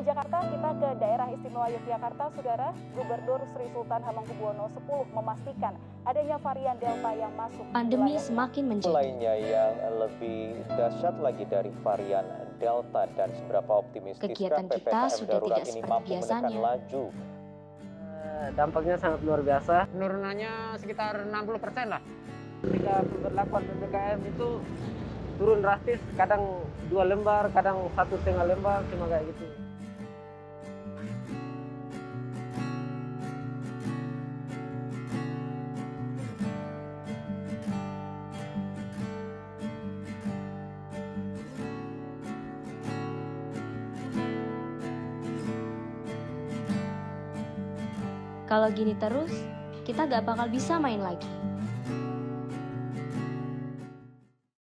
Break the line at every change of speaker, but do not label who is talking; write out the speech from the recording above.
DKI Jakarta, kita ke daerah istimewa Yogyakarta, Saudara. Gubernur Sri Sultan Hamengkubuwono X memastikan adanya varian Delta yang masuk.
Pandemi semakin menjadi
lainnya yang lebih dahsyat lagi dari varian Delta dan seberapa optimistis
kegiatan kita sudah tidak seperti biasanya.
Laju.
Dampaknya sangat luar biasa.
Penurunannya sekitar 60% lah.
Ketika pemberlakuan PPKM itu turun drastis, kadang 2 lembar, kadang 1,5 lembar, cuma kayak gitu.
Kalau gini terus, kita gak bakal bisa main lagi.